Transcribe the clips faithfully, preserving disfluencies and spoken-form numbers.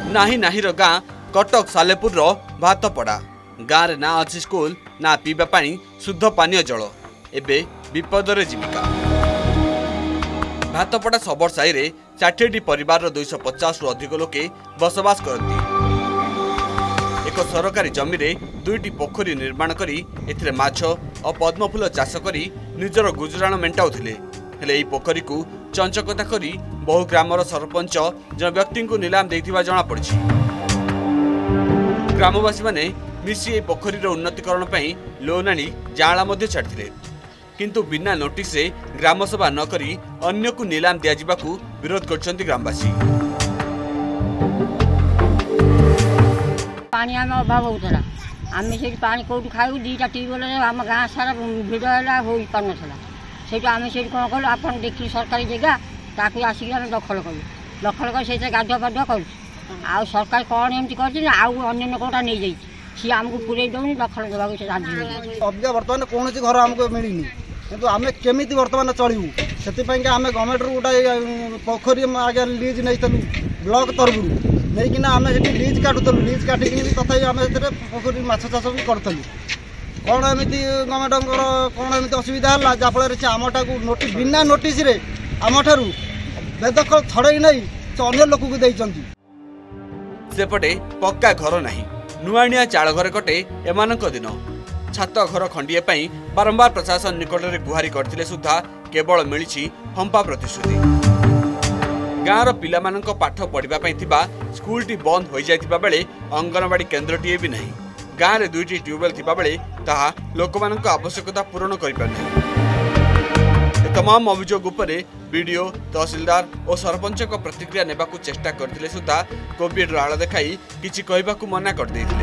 नाही नाही रो गाँ कटक सालेपुर रो भातपड़ा गाँव रे ना अच्छी स्कूल ना पीवा पानी शुद्ध पानीय जल एबे विपदरे जीविका। भातपड़ा सबर साई रे षाठी परिवार दुईश पचास रु अधिक लोके बसवास करती। एक सरकारी जमी रे दुईटी पोखरी निर्माण करी एथिरे माछ और पद्मफूल चाष करी निजर गुजराण मेंटाउथिले। हेले एही पोखरी को चंचकता करी बहु ग्रामर सरपंच जन व्यक्ति को नीलाम देथिबा जणा पड़छि। ग्रामवासी माने मिसी ए पोखरी उन्नतीकरण पई लोन आनी जाळा मध्ये छाड़थिले, किंतु बिना नोटिस से ग्राम सभा न करी अन्य को नीलाम दिया जिबाकू विरोध करछन्ती ग्रामवासी। पानी आम अभाव होता आम से पानी कौट खाऊ दीटा ट्यूबवेल आम गाँ सारा भिड़ है हो पार नाला से आम से कौन कलु आप देखिए सरकारी जगह ताकि आसिक दखल कलु दखल कर से गाधुआ पाधुआ कर आ सरकार कौन एमती कर कौटा नहीं जाइए सी आमको पूरे दौनी दखल देवा से राजी अबिका बर्तमान कौन घर आमको मिलनी किंतु आम केमी बर्तमान चलू से आम गवर्नमेंट गोटे पोखरी आगे लीज नहीं ब्लॉक तरफ नहीं आम लीज काटुलु लीज काटिक तथा आम पोखरी माछ चाष भी करूँ कौन एमती गवर्नमेंट कौन एमती असुविधा है जहाँफल से आमटा को नोटिस बिना नोटिस रे आम ठारू बेदखल छड़े नहीं अन्य लोक को देइचंती। सेपटे पक्का घर नहीं नुआनिया चाल घर कटे एमानक दिन छात घर खंडिए पई बारंबार प्रशासन निकट में गुहारी करथिले सुद्धा केवल मिली फंपा प्रतिश्रुति। गाँवर पिला मानक पाठ पढ़िबा पई थिबा स्कूल टी बंद हो जाइतिबा बेले अंगनवाड़ी केन्द्र टीए भी नहीं गाँव में दुईटी ट्यूबवेल थिबा बेले ताहा लोकमानक आवश्यकता पूरण करि पारनै। तमाम अभियोग उपरे बीडीओ तहसीलदार और सरपंच को प्रतिक्रिया नेबाकू चेष्टा करथिले सुद्धा कोविड आड़ देखाई किछि कहबाकू मना कर देथिले।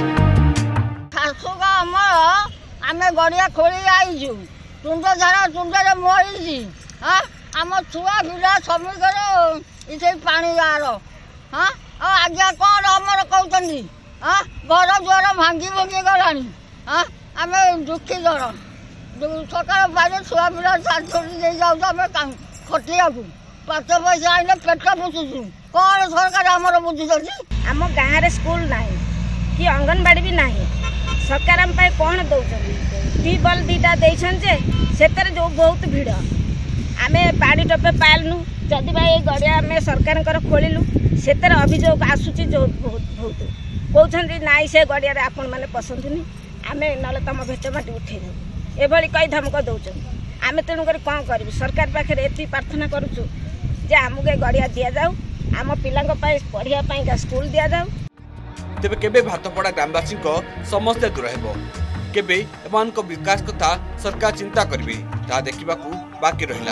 खासुगा हमर आमे गड़िया खोली आइजु तुंड झारा तुंडरे मरिजी हां आम छुआ पिला समी कर इसे पानी गार हाँ आज्ञा कौन आमर कहते हाँ घर द्वार भांगी भंगी गलानी हाँ आम दुखी घर सकाल पानी छुआ पिला छोड़ी दे जाऊ आम खटिया को पाँच पैसा आईने पेट पोषुचु कौन सरकार आमर बुझी आम गाँव में स्कूल ना कि अंगनवाड़ी भी ना सरकार आम कौन दौरान ट्यूबवेल दीटा देते से जो बहुत भिड़ आम पानी टपे पालनु जदि भाई गड़िया आम सरकार खोलु से अभियोग आसूची जो बहुत बहुत कहते ना से गड़िया आपण मैंने पसंदुनि आम ना तुम भेटमाटी उठे एभली कई धमक दौरान आम तेणुक कौन करूँ सरकार पाखे ये प्रार्थना करुचु जे आमको गड़िया दि जाऊ आम पिला पढ़ाई स्कूल दि जाऊ। तेबे केबे भातपड़ा ग्रामवासी समस्या दूर हेबो केबे एमान को विकास कथा सरकार चिंता करिवे ता देखिबाकू बाकी रहिला।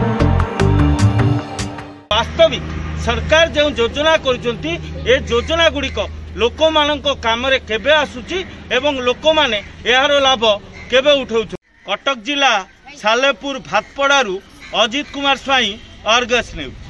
वास्तविक सरकार जो योजना करिसंती ए योजना गुड़िक लोक मानक काम रे केबे आसुची एवं लोक माने एहारो लाभ केबे उठाउछु। कटक जिला सालेपुर भातपड़ारू अजित कुमार स्वाई, अर्गस न्यूज।